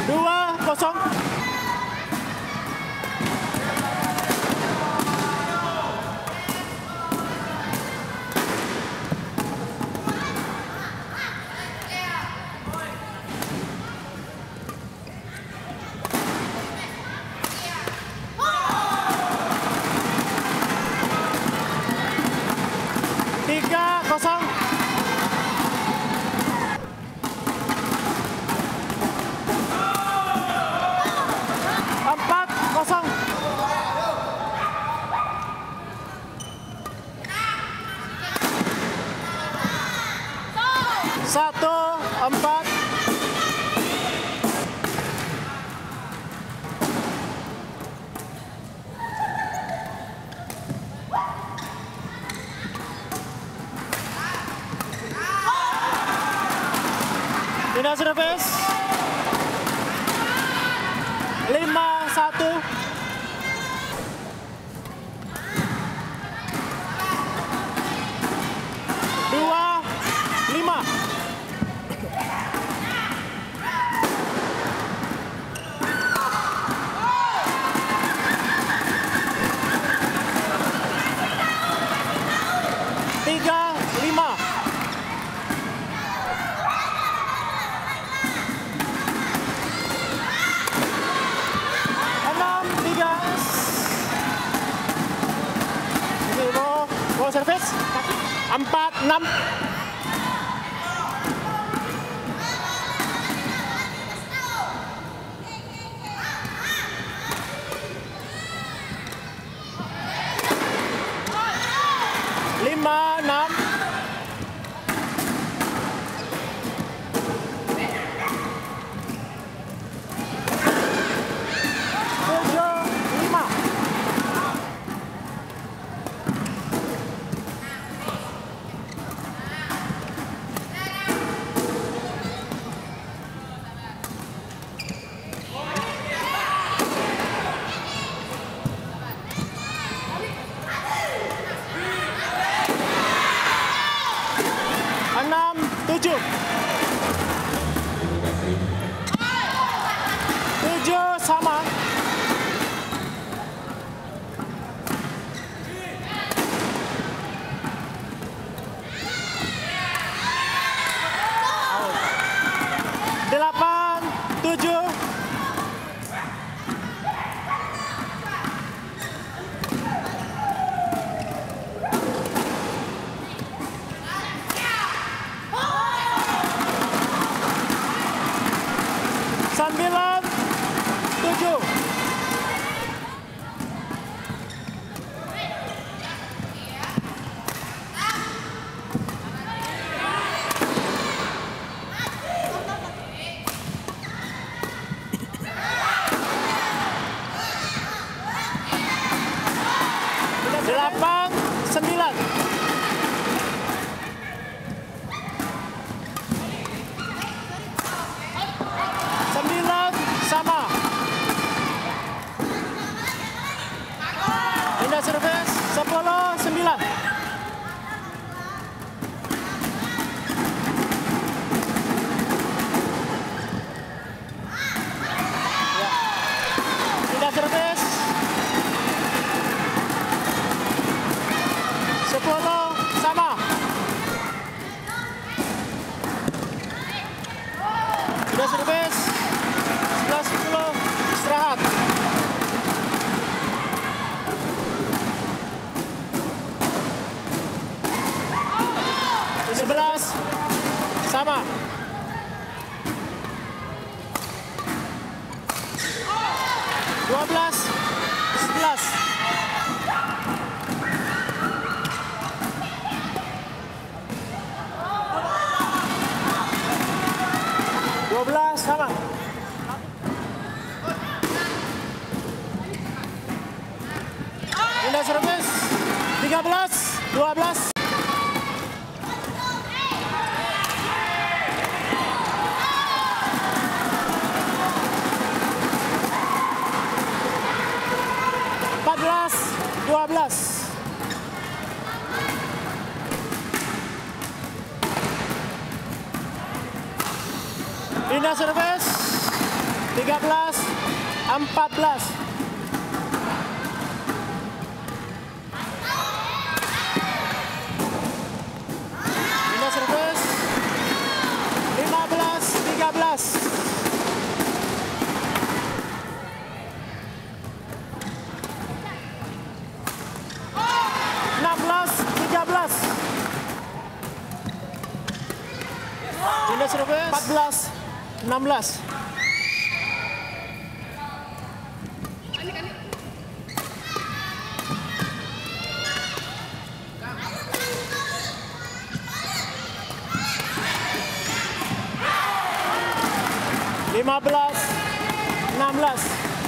2-0. Indah service 5-1. Service 4-6. Sama. Delapan, 7. Sembilan, 7. Delapan, 9. Sembilan, sama. Indah service 10-9. Indah service 10 sama. Indah service 11-10 istirahat. Sama. Dua belas, 11. Sama. Indah service 13-12. Indah service 13, 14. Minus service. 15, 13. 16, 13. Minus service. 14, 16. Lima belas, 16.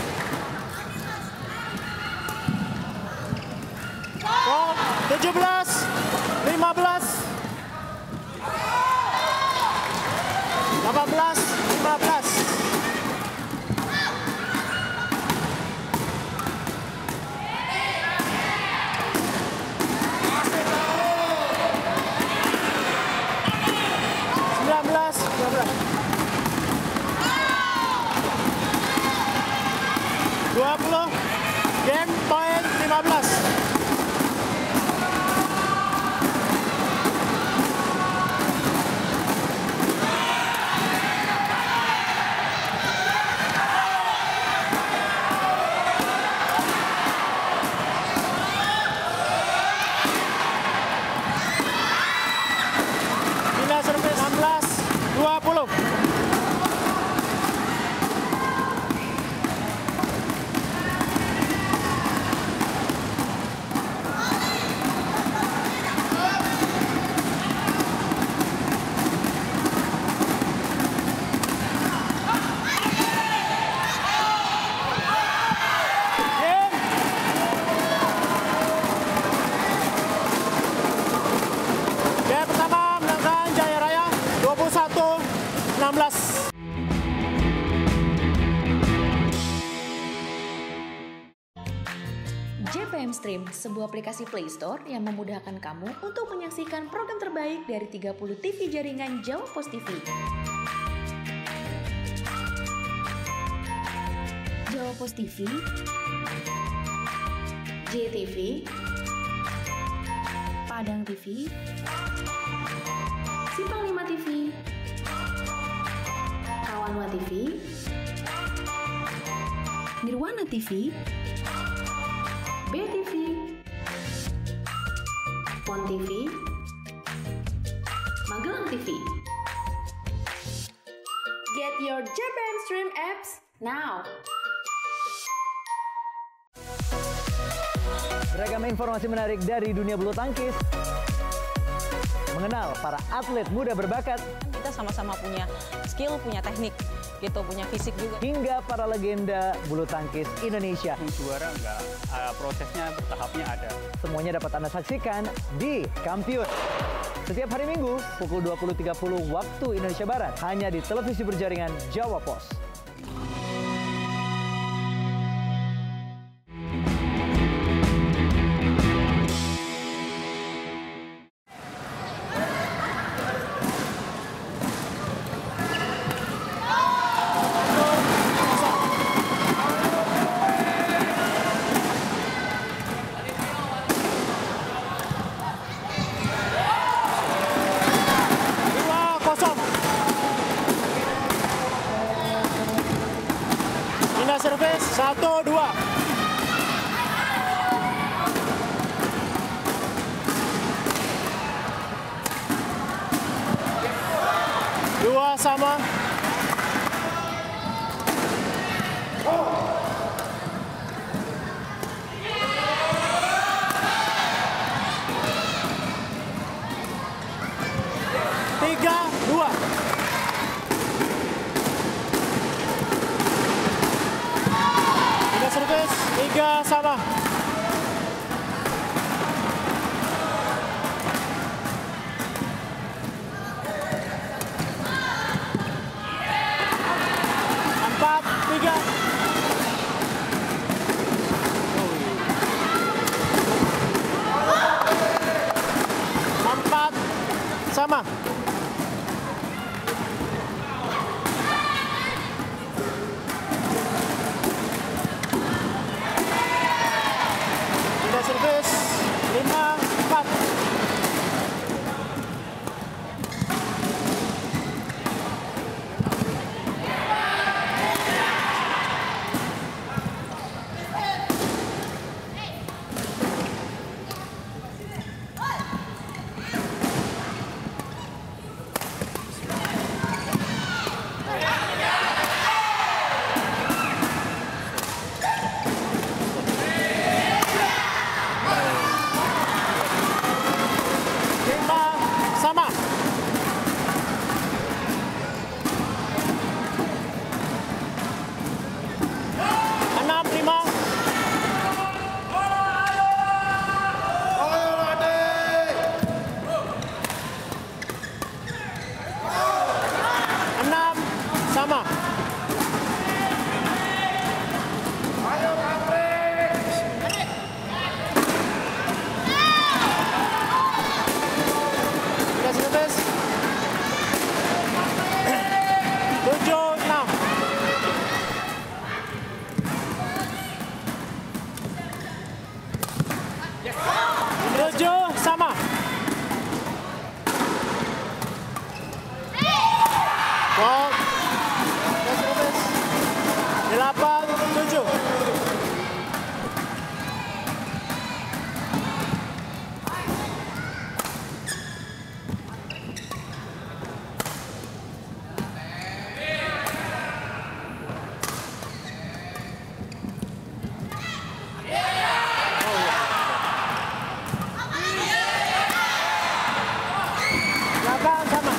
Oh, 17, 15. 18, 15. Game point 15. Bila servis 16, 20. JPM Stream, sebuah aplikasi Play Store yang memudahkan kamu untuk menyaksikan program terbaik dari 30 TV jaringan Jawa Pos TV. Jawa Pos TV, JTV, Padang TV, Simpang 5 TV, Kawanwa TV, Nirwana TV, BTV, Pon TV, Magelang TV. Get your JPM Stream apps now. Beragam informasi menarik dari dunia bulu tangkis. Mengenal para atlet muda berbakat. Kita sama-sama punya skill, punya teknik, gitu, punya fisik juga. Hingga para legenda bulu tangkis Indonesia. Juara enggak, prosesnya bertahapnya ada. Semuanya dapat Anda saksikan di Kampiun. Setiap hari Minggu pukul 20.30 waktu Indonesia Barat. Hanya di televisi berjaringan Jawa Pos. Servis 1-2. Dua sama. Tiga, dua. Servis 3 sama. Empat, 3. Empat sama. sama. Udah servis. 7-6. 7 sama. Ball. Udah servis. 8-7. Belakang sama.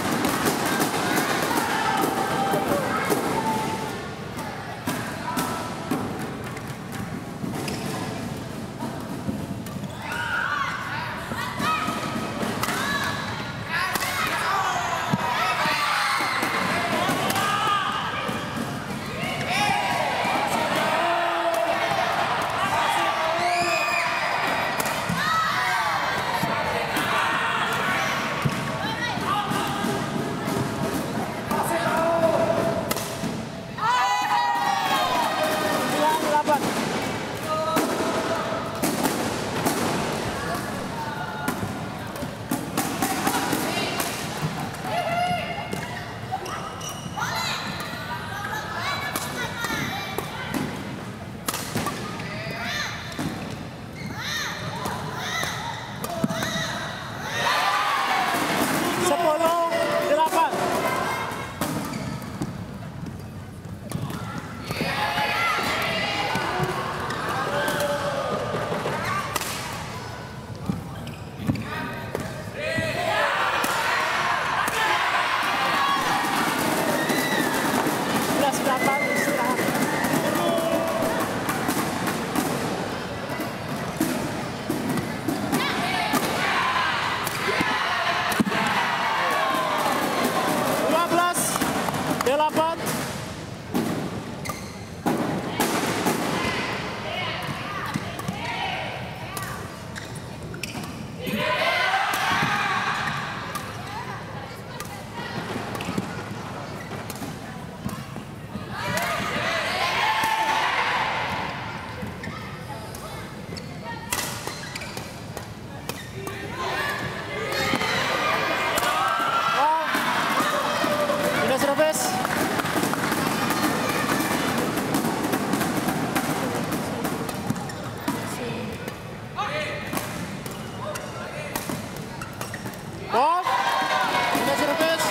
Ball. Udah servis.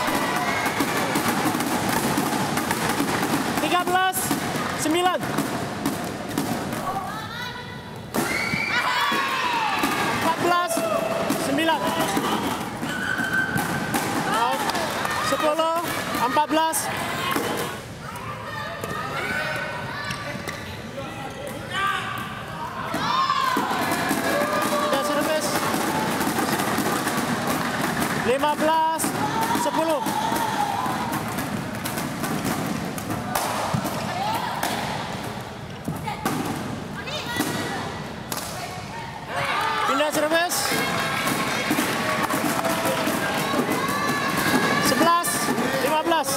13-9. 14-9. Out. 10-14. Udah servis. 15-10. Pindah servis. 11-15.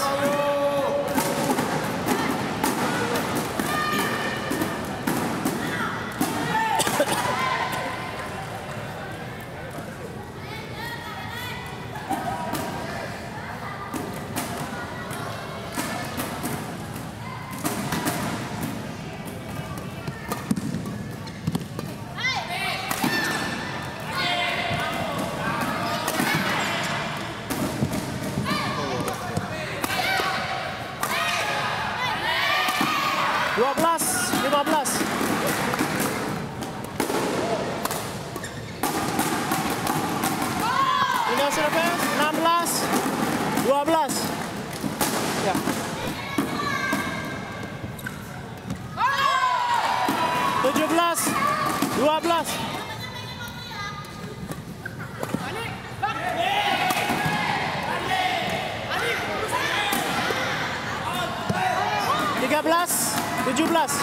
Pindah servis. 16-12. Ya. 17-12. 13, 17.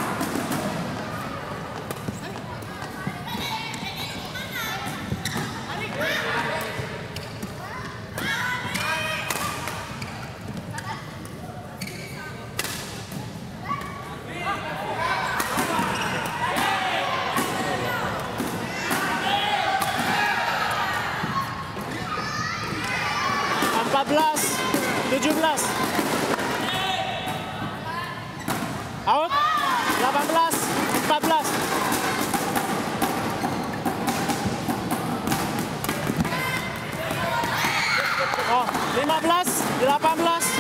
Out. 18, 14. Oh, 15, 18.